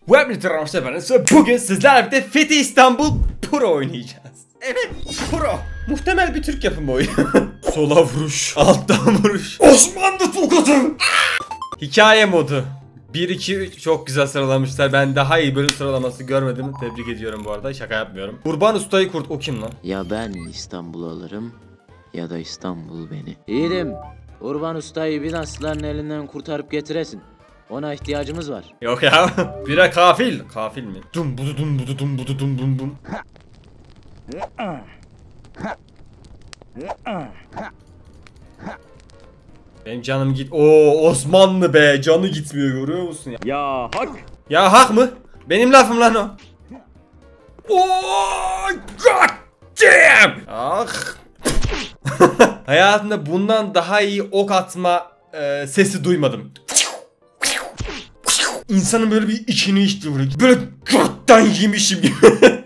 Bugün sizlerle birlikte Fethi İstanbul Pro oynayacağız. Evet, Pro. Muhtemel bir Türk yapımı oyun. Sola vuruş, alttan vuruş. Osmanlı tokatı. Hikaye modu. 1-2-3 çok güzel sıralamışlar. Ben daha iyi bölüm sıralaması görmedim. Tebrik ediyorum bu arada. Şaka yapmıyorum. Kurban Usta'yı kurt. O kim lan? Ya ben İstanbul'u alırım ya da İstanbul beni. İyiydim. Urban Usta'yı Bizanslıların elinden kurtarıp getiresin. Ona ihtiyacımız var. Yok ya. Bire kafil. Kafil mi? Dum budu dum budu dum budu dum dum dum. Benim canım git. Oo, Osmanlı be. Canı gitmiyor, görüyor musun ya? Ya hak. Ya hak mı? Benim lafım lan o. Oh god damn. Ah. Hayatımda bundan daha iyi ok atma sesi duymadım. İnsanın böyle bir içini içti böyle götten yemişim gibi.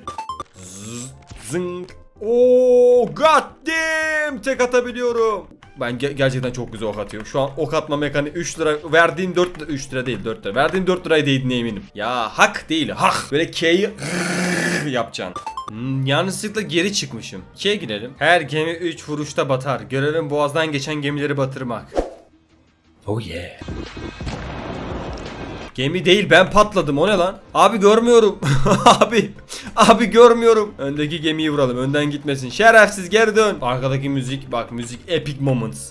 Zınk. Oh god damn. Tek atabiliyorum. Ben gerçekten çok güzel ok atıyorum. Şu an ok atma mekaniği 3 lira. Verdiğim 3 lira değil, 4 lira. Verdiğim 4 liraya değdiğine eminim. Ya hak değil, hak. Böyle K'yi yapacaksın. Yanlışlıkla geri çıkmışım. 2'ye girelim. Her gemi 3 vuruşta batar. Görevim boğazdan geçen gemileri batırmak. Oh yeah. Gemi değil, ben patladım. O ne lan? Abi görmüyorum. Abi görmüyorum. Öndeki gemiyi vuralım. Önden gitmesin. Şerefsiz geri dön. Arkadaki müzik, bak müzik epic moments.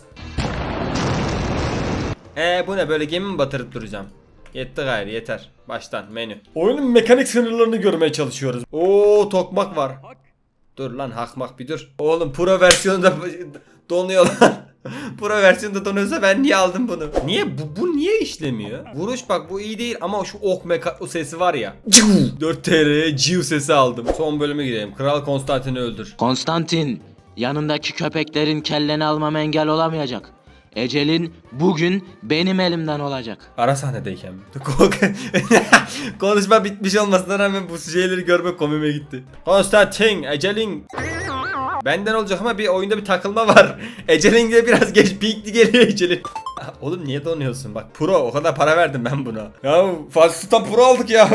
Bu ne, böyle gemi mi batırıp duracağım? Yetti gayrı, yeter. Baştan menü. Oyunun mekanik sınırlarını görmeye çalışıyoruz. Oo, tokmak var. Dur lan, hakmak bir dur. Oğlum pro versiyonunda donuyor lan. Pro versiyonda donuyorsa ben niye aldım bunu? Niye bu niye işlemiyor? Vuruş bak, bu iyi değil ama şu ok o sesi var ya. 4 TL'ye ciu sesi aldım. Son bölüme girelim. Kral Konstantin'i öldür. Konstantin, yanındaki köpeklerin kelleni almama engel olamayacak. Ecelin bugün benim elimden olacak. Ara sahnedeyken mi? Konuşma bitmiş olmasına rağmen bu şeyleri görmek komime gitti. Konstantin, ecelin. Benden olacak ama bir oyunda bir takılma var. Ecelin de biraz geç pinkli geliyor Ecelin. Oğlum niye donuyorsun? Bak pro, o kadar para verdim ben buna. Ya Fatih Sultan Pro aldık ya.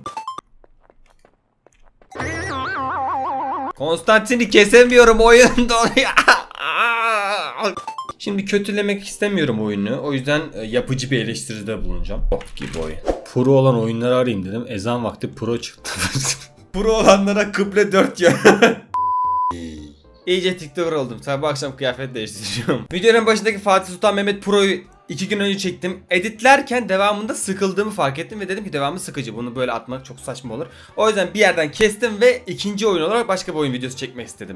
Konstantin'i kesemiyorum, oyun donuyor. Şimdi kötülemek istemiyorum oyunu. O yüzden yapıcı bir eleştiride bulunacağım. Of gibi oyun. Pro olan oyunları arayayım dedim. Ezan vakti pro çıktı. Pro olanlara kıble 4 ya. İyice TikToker oldum. Sabah akşam kıyafet değiştiriyorum. Videonun başındaki Fatih Sultan Mehmet Pro'yu 2 gün önce çektim. Editlerken devamında sıkıldığımı fark ettim ve dedim ki devamı sıkıcı. Bunu böyle atmak çok saçma olur. O yüzden bir yerden kestim ve ikinci oyun olarak başka bir oyun videosu çekmek istedim.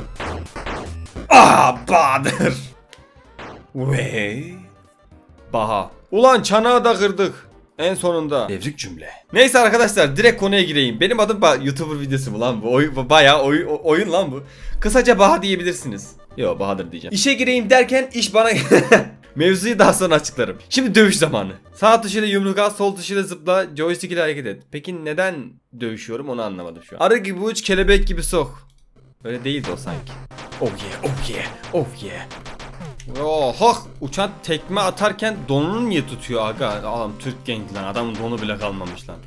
Bahadır. Ve Baha. Ulan çanağı da kırdık. En sonunda devrik cümle. Neyse arkadaşlar, direkt konuya gireyim. Benim adım YouTuber videosu mu lan bu? Bayağı oyun lan bu. Kısaca Baha diyebilirsiniz. Yo, Bahadır diyeceğim. İşe gireyim derken iş bana... Mevzuyu daha sonra açıklarım. Şimdi dövüş zamanı. Sağ tuşuyla yumruk at, sol tuşuyla zıpla, joystick ile hareket et. Peki neden dövüşüyorum onu anlamadım şu an. Arı gibi uç, kelebek gibi sok. Öyle değildi o sanki. Oh yeah, oh yeah, oh yeah. Oh, uçan tekme atarken donunu niye tutuyor aga? Adam Türk genç lan, adamın donu bile kalmamış lan.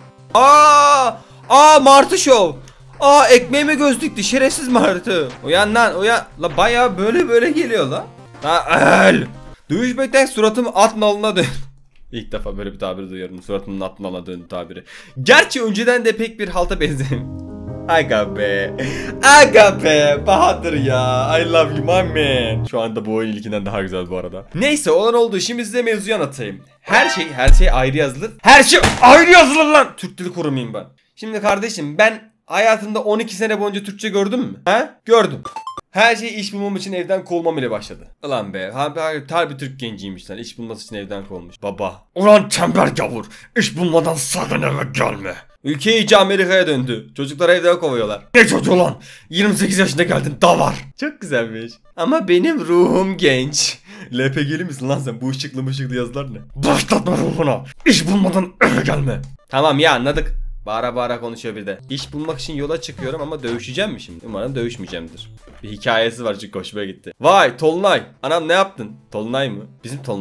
Martı şov. Ekmeğime göz dikti, şerefsiz Martı. Uyan lan, uyan. La bayağı böyle geliyor la. Dövüşmekten suratım at nalına dön. İlk defa böyle bir tabiri duyuyorum. Suratımın at nalına döndü tabiri. Gerçi önceden de pek bir halta benzemiyor. Aga be. Aga be. Bahadır ya. I love you my man. Şu anda bu oyun ilkinden daha güzel bu arada. Neyse, olan oldu. Şimdi size mevzuyu anlatayım. Her şey ayrı yazılır. Her şey ayrı yazılır lan. Türk Dili Kurumu'yum ben. Şimdi kardeşim, ben hayatımda 12 sene boyunca Türkçe gördüm mü? Gördüm. Her şey iş bulmam için evden kovulmam ile başladı. Ulan be, harbi Türk genciymiş lan. İş bulması için evden kovulmuş. Baba. Ulan tembel gavur. İş bulmadan sakın eve gelme. Ülke iyice Amerika'ya döndü. Çocuklar evden kovuyorlar. Ne çocuğu lan? 28 yaşında geldin, davar. Çok güzelmiş. Ama benim ruhum genç. LPG'li misin lan sen? Bu ışıklı yazılar ne? Başlatma ruhuna. İş bulmadan eve gelme. Tamam ya, anladık. Bağıra konuşuyor bir de. İş bulmak için yola çıkıyorum ama dövüşeceğim mi şimdi? Umarım dövüşmeyeceğimdir. Bir hikayesi var çünkü hoşuma gitti. Vay Tolunay. Anam ne yaptın? Tolunay mı? Bizim Tolunay mı?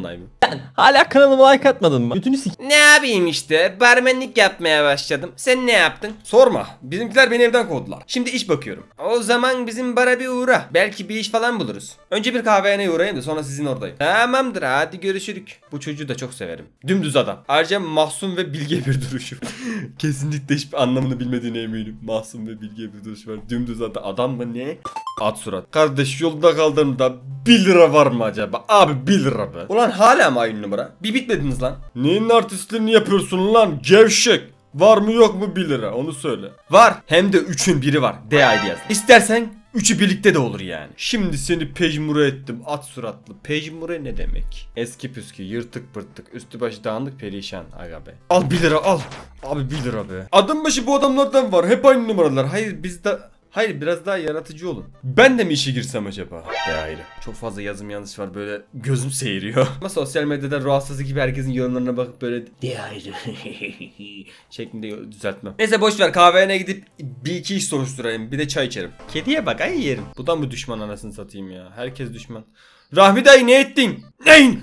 Sen hala kanalıma like atmadın mı? Götünü sik. Ne yapayım işte, barmenlik yapmaya başladım. Sen ne yaptın? Sorma. Bizimkiler beni evden kovdular. Şimdi iş bakıyorum. O zaman bizim bara bir uğra. Belki bir iş falan buluruz. Önce bir kahvehaneye uğrayayım da sonra sizin oradayım. Tamamdır, hadi görüşürük. Bu çocuğu da çok severim. Dümdüz adam. Ayrıca mahzun ve bilge bir duruşu. Kesinlikle hiçbir anlamını bilmediğine eminim. Mahzun ve bilge bir duruşu var. Dümdüz adam. Adam mı ne? At surat. Kardeş yolda kaldığımda 1 lira var mı acaba? Abi 1 lira be. Ulan hala mı aynı numara? Bir bitmediniz lan. Neyin artistliğini yapıyorsun lan gevşek? Var mı yok mu 1 lira onu söyle. Var. Hem de 3'ün biri var. D.I.D yaz. İstersen 3'ü birlikte de olur yani. Şimdi seni pejmure ettim at suratlı. Pejmure ne demek? Eski püskü, yırtık pırtık, üstü başı dağınık perişan. Aga be. Al 1 lira al. Abi 1 lira be. Adım başı bu adamlardan var. Hep aynı numaralar. Hayır biraz daha yaratıcı olun. Ben de mi işe girsem acaba? Hayır. Çok fazla yazım yanlış var, böyle gözüm seyiriyor. Ama sosyal medyada ruh hastası gibi herkesin yorumlarına bakıp böyle hayır şeklinde düzeltmem. Neyse boş ver, kahvehaneye gidip bir iki iş soruşturayım, bir de çay içerim. Kediye bak ay yerim. Bu da mı düşman anasını satayım ya? Herkes düşman. Rahmi dayı ne ettin? Neyin?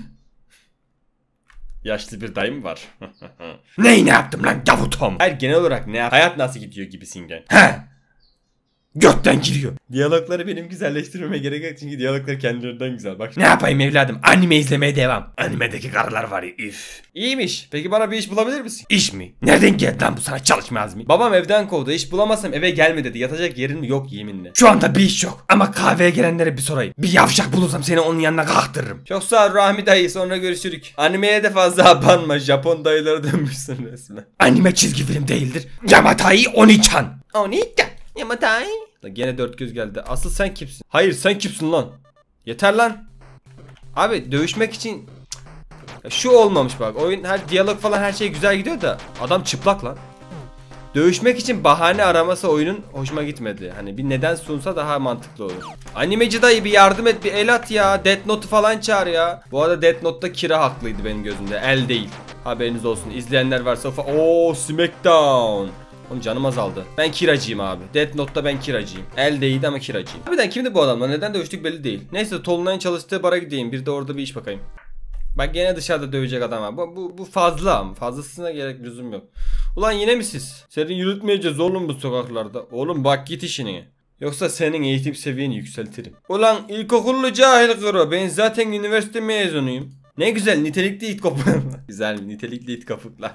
Yaşlı bir dayım var. Ne yaptım lan gavutom? Hayır genel olarak ne yap? Hayat nasıl gidiyor gibisin gen. He. Gökten giriyor. Diyalogları benim güzelleştirmeme gerek yok çünkü diyaloglar kendilerinden güzel. Bak. Ne yapayım evladım? Anime izlemeye devam. Animedeki karılar var ya üf. İyiymiş. Peki bana bir iş bulabilir misin? İş mi? Nereden geldi lan bu, sana çalışmaz mı? Babam evden kovdu. İş bulamazsam eve gelme dedi. Yatacak yerin mi yok yeminle. Şu anda bir iş yok. Ama kahveye gelenlere bir sorayım. Bir yavşak bulursam seni onun yanına kalktırırım. Çok sağ ol Rahmi dayı, sonra görüşürük. Animeye de fazla abanma. Japon dayılara dönmüşsün resmen. Anime çizgi film değildir. Yamatai Onichan. Onichan. Yamatai. Gene 4 göz geldi. Asıl sen kimsin? Hayır sen kimsin lan? Yeter lan. Abi dövüşmek için şu olmamış bak. Oyun her diyalog falan her şey güzel gidiyor da adam çıplak lan. Dövüşmek için bahane araması oyunun hoşuma gitmedi. Hani bir neden sunsa daha mantıklı olur. Animeci dayı bir yardım et, bir el at ya. Death Note'u falan çağır ya. Bu arada Death Note'da Kira haklıydı benim gözümde. El değil. Haberiniz olsun. İzleyenler varsa Smackdown. Oğlum canım azaldı. Ben kiracıyım abi. Death Note'da ben kiracıyım. El değildi ama kiracıyım. Harbiden kimdi bu adamlar? Neden dövüştük belli değil. Neyse Tolunay'ın çalıştığı bara gideyim. Bir de orada bir iş bakayım. Bak gene dışarıda dövecek adam var. Bu fazla ama. Fazlasına gerek lüzum yok. Ulan yine mi siz? Seni yürütmeyeceğiz oğlum bu sokaklarda. Oğlum bak git işine. Yoksa senin eğitim seviyeni yükseltirim. Ulan ilkokullu cahil kuru. Ben zaten üniversite mezunuyum. Ne güzel nitelikli it kopuklar. Güzel nitelikli it kopuklar.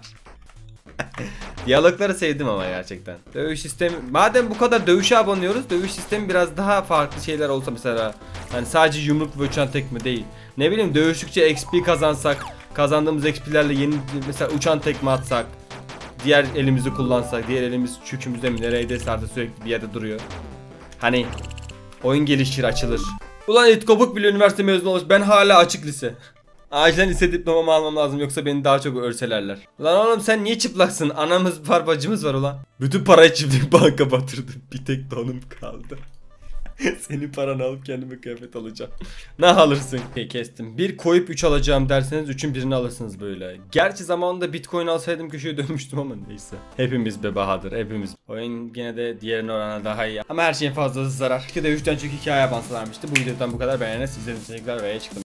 Diyalogları sevdim ama gerçekten. Dövüş sistemi, madem bu kadar dövüşe abanıyoruz, dövüş sistemi biraz daha farklı şeyler olsa mesela. Hani sadece yumruk ve uçan tekme değil. Ne bileyim dövüştükçe XP kazansak, kazandığımız XP'lerle yeni mesela uçan tekme atsak, diğer elimizi kullansak, diğer elimiz çükümüzde mi neredeyse artık sürekli bir yerde duruyor. Hani oyun gelişir, açılır. Ulan it kopuk bile üniversite mezunu olmuş, ben hala açık lise. Acilen lise diplomamı almam lazım yoksa beni daha çok örselerler. Lan oğlum sen niye çıplaksın? Anamız var, bacımız var ulan. Bütün parayı çiftlik banka batırdım. Bir tek donum kaldı. Senin paranı alıp kendime kıyafet alacağım. Ne alırsın? Kestim. Bir koyup 3 alacağım derseniz 3'ün birini alırsınız böyle. Gerçi zamanında Bitcoin alsaydım köşeye dönmüştüm ama neyse. Hepimiz be Bahadır, hepimiz. Oyun gene de diğerine oranla daha iyi. Ama her şeyin fazlası zarar. 2'de 3'ten çünkü hikaye avansı vermişti. Bu videodan bu kadar, beğenene sizlerin teşekkürler ve çıktım.